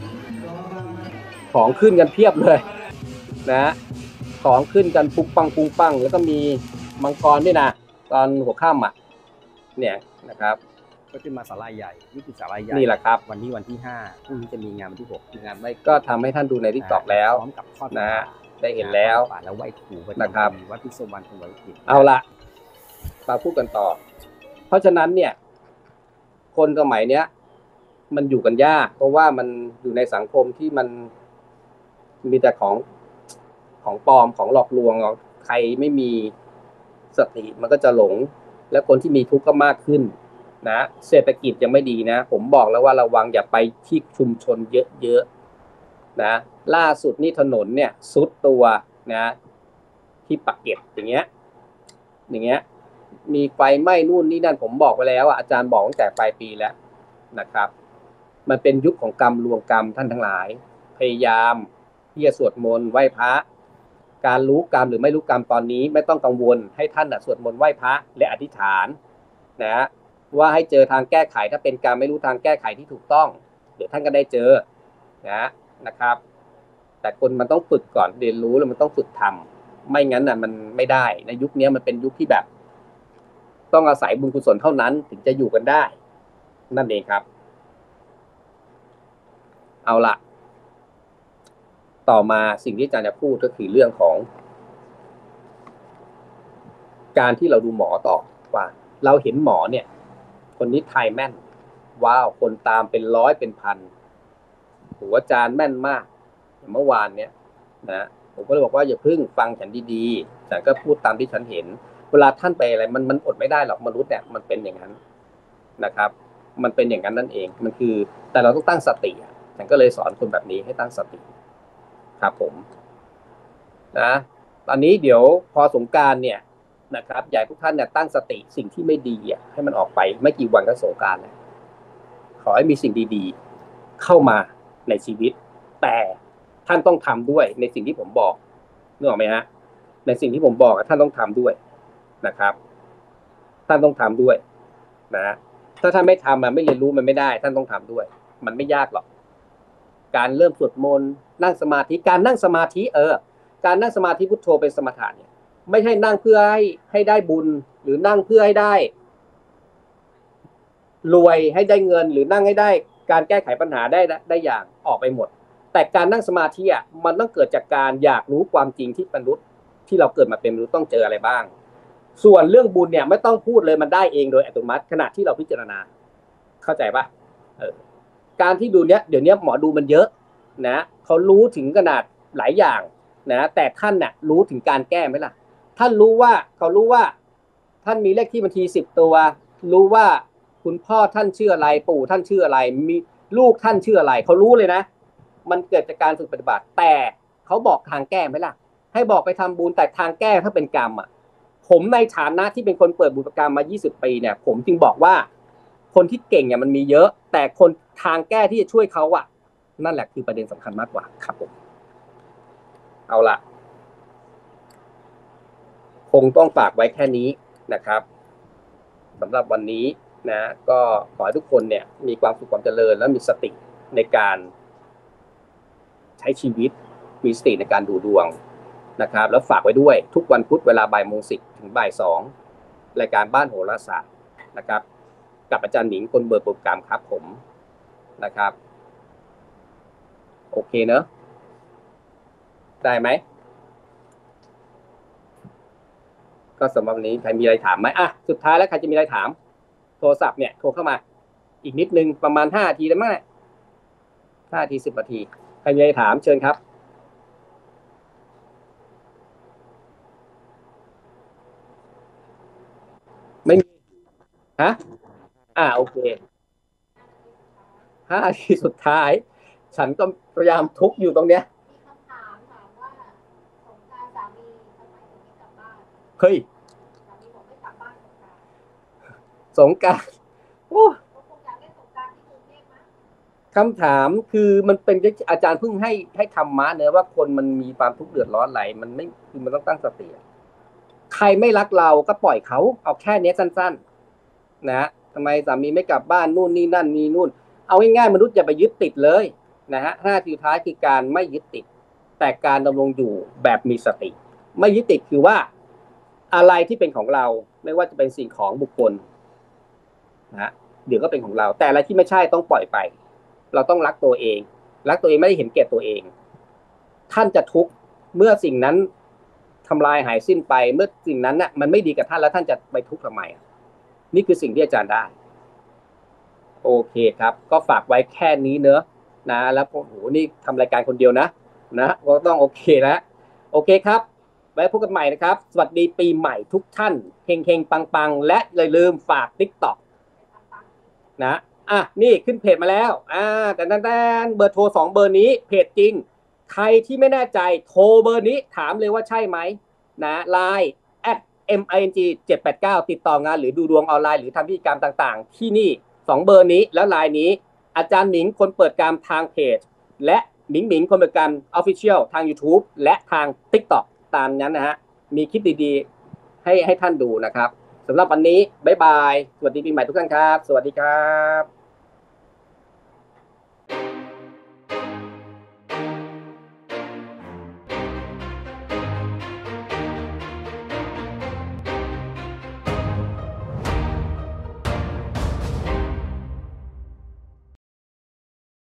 ของขึ้นกันเพียบเลยของขึ้นกันปุ้งปังแล้วก็มีมังกรด้วยนะตอนหัวค่ำเนี่ยนะครับก็ขึ้นมาศาลาใหญ่นี่คือศาลาใหญ่นี่แหละครับวันนี้วันที่5พรุ่งนี้จะมีงานวันที่6งานไม่ก็ทำให้ท่านดูใน TikTok แล้วพร้อมกับทอดได้เห็นแล้วแล้วไหว้ครูนะครับวัดพิศวรรณถวายจิตเอาละมาพูดกันต่อเพราะฉะนั้นเนี่ยคนสมัยเนี้ยมันอยู่กันยากเพราะว่ามันอยู่ในสังคมที่มันมีแต่ของปลอมของหลอกลวงใครไม่มีสติมันก็จะหลงและคนที่มีทุกข์ก็มากขึ้นเศรษฐกิจยังไม่ดีนะผมบอกแล้วว่าระวังอย่าไปที่ชุมชนเยอะๆล่าสุดนี่ถนนเนี่ยซุดตัวที่ปากเกร็ดอย่างเงี้ยมีไฟไหม้นู่นนี่นั่นผมบอกไปแล้วอาจารย์บอกตั้งแต่ปลายปีแล้วนะครับมันเป็นยุคของกรรมลวงกรรมท่านทั้งหลายพยายามที่จะสวดมนต์ไหว้พระการรู้กรรมหรือไม่รู้กรรมตอนนี้ไม่ต้องกังวลให้ท่านสวดมนต์ไหว้พระและอธิษฐานว่าให้เจอทางแก้ไขถ้าเป็นการไม่รู้ทางแก้ไขที่ถูกต้องเดี๋ยวท่านก็ได้เจอนะครับแต่คนมันต้องฝึกก่อนเรียนรู้แล้วมันต้องฝึกทำไม่งั้นมันไม่ได้ในยุคนี้มันเป็นยุคที่แบบต้องอาศัยบุญกุศลเท่านั้นถึงจะอยู่กันได้นั่นเองครับเอาล่ะต่อมาสิ่งที่อาจารย์จะพูดก็คือเรื่องของการที่เราดูหมอต่อว่าเราเห็นหมอเนี่ยคนนี้ทายแม่นว้าวคนตามเป็นร้อยเป็นพันหัวอาจารย์แม่นมากเมื่อวานเนี่ยนะผมก็เลยบอกว่าอย่าเพิ่งฟังฉันดีๆฉันก็พูดตามที่ฉันเห็นเวลาท่านไปอะไรมันอดไม่ได้หรอกมนุษย์เนี่ยมันเป็นอย่างนั้นนะครับมันเป็นอย่างนั้นนั่นเองมันคือแต่เราต้องตั้งสติฉันก็เลยสอนคนแบบนี้ให้ตั้งสติครับผมนะตอนนี้เดี๋ยวพอสงกรานต์เนี่ยนะครับอยากทุกท่านเนี่ยตั้งสติสิ่งที่ไม่ดีให้มันออกไปไม่กี่วันก็สงกรานต์แล้วขอให้มีสิ่งดีๆเข้ามาในชีวิตแต่ท่านต้องทำด้วยในสิ่งที่ผมบอกนึกออกไหมฮะในสิ่งที่ผมบอกท่านต้องทำด้วยนะครับท่านต้องทำด้วยนะถ้าท่านไม่ทำไม่เรียนรู้มันไม่ได้ท่านต้องทำด้วยมันไม่ยากหรอกการเริ่มสวดมนต์นั่งสมาธิการนั่งสมาธิการนั่งสมาธิพุทโธเป็นสมถะเนี่ยไม่ใช่นั่งเพื่อให้ได้บุญหรือนั่งเพื่อให้ได้รวยให้ได้เงินหรือนั่งให้ได้การแก้ไขปัญหาได้อย่างออกไปหมดแต่การนั่งสมาธิมันต้องเกิดจากการอยากรู้ความจริงที่มนุษย์ที่เราเกิดมาเป็นมนุษย์ต้องเจออะไรบ้างส่วนเรื่องบุญเนี่ยไม่ต้องพูดเลยมันได้เองโดยอัตโนมัติขณะที่เราพิจารณาเข้าใจปะการที่ดูเนี้ยเดี๋ยวนี้หมอดูมันเยอะนะเขารู้ถึงขนาดหลายอย่างนะแต่ท่านน่ะรู้ถึงการแก้ไหมล่ะท่านรู้ว่าเขารู้ว่าท่านมีเลขที่บัญชี10 ตัวรู้ว่าคุณพ่อท่านชื่ออะไรปู่ท่านชื่ออะไรมีลูกท่านชื่ออะไรเขารู้เลยนะมันเกิดจากการฝึกปฏิบัติแต่เขาบอกทางแก้ไหมล่ะให้บอกไปทำบุญแต่ทางแก้ถ้าเป็นกรรมผมในฐานะที่เป็นคนเปิดบุญกรรมมา20 ปีเนี่ยผมจึงบอกว่าคนที่เก่งมันมีเยอะแต่คนทางแก้ที่จะช่วยเขานั่นแหละคือประเด็นสำคัญมากกว่าครับผมเอาละคงต้องฝากไว้แค่นี้นะครับสำหรับวันนี้นะก็ขอให้ทุกคนเนี่ยมีความสุขความเจริญและมีสติในการใช้ชีวิตมีสติในการดูดวงนะครับแล้วฝากไว้ด้วยทุกวันพุธเวลา13:10 ถึง 14:00 รายการบ้านโหราศาสตร์นะครับกับอาจารย์หนิงคนเบิร์โปรแกรมครับผมนะครับโอเคเนอะได้ไหมก็สำหรับวันนี้ใครมีอะไรถามไหมสุดท้ายแล้วใครจะมีอะไรถามโทรศัพท์เนี่ยโทรเข้ามาอีกนิดนึงประมาณ5 นาทีได้ไหม5 นาที 10 นาทีใครมีอะไรถามเชิญครับไม่มีฮะโอเค5 นาทีสุดท้ายฉันก็พยายามทุกอยู่ตรงเนี้ยเฮ้ยสงกรานต์โอ้คำถามคือมันเป็นอาจารย์เพิ่งให้ธรรมะเนอะว่าคนมันมีความทุกข์เดือดร้อนอะไรมันไม่คือมันต้องตั้งสติใครไม่รักเราก็ปล่อยเขาเอาแค่นี้สั้นๆนะทำไมสามีไม่กลับบ้านนู่นนี่นั่นนี่นู่นเอาง่ายๆมนุษย์อย่าไปยึดติดเลยนะฮะ5 นาทีสุดท้ายคือการไม่ยึดติดแต่การดำรงอยู่แบบมีสติไม่ยึดติดคือว่าอะไรที่เป็นของเราไม่ว่าจะเป็นสิ่งของบุคคลนะเดี๋ยวก็เป็นของเราแต่อะไรที่ไม่ใช่ต้องปล่อยไปเราต้องรักตัวเองรักตัวเองไม่ได้เห็นแก่ตัวเองท่านจะทุกข์เมื่อสิ่งนั้นทำลายหายสิ้นไปเมื่อสิ่งนั้นมันไม่ดีกับท่านแล้วท่านจะไปทุกข์ทำไมนี่คือสิ่งที่อาจารย์ได้โอเคครับก็ฝากไว้แค่นี้เนอะนะแล้วโอ้โหนี่ทำรายการคนเดียวนะก็ต้องโอเคนะโอเคครับไว้พบกันใหม่นะครับสวัสดีปีใหม่ทุกท่านเฮงๆปังๆและอย่าลืมฝาก TikTok นะนี่ขึ้นเพจมาแล้วแต่เบอร์โทร2 เบอร์นี้เพจจริงใครที่ไม่แน่ใจโทรเบอร์นี้ถามเลยว่าใช่ไหมนะไลน์ @MING789 ติดต่องานหรือดูดวงออนไลน์หรือทำพิธีกรรมต่างๆที่นี่2 เบอร์นี้แล้วไลน์นี้อาจารย์หนิงคนเปิดการทางเพจและหมิงคนเปิดการ Official ทาง YouTube และทาง TikTok ตามนั้นนะฮะมีคลิปดีๆให้ท่านดูนะครับสำหรับวันนี้บ๊ายบายสวัสดีปีใหม่ทุกท่านครับสวัสดีครับ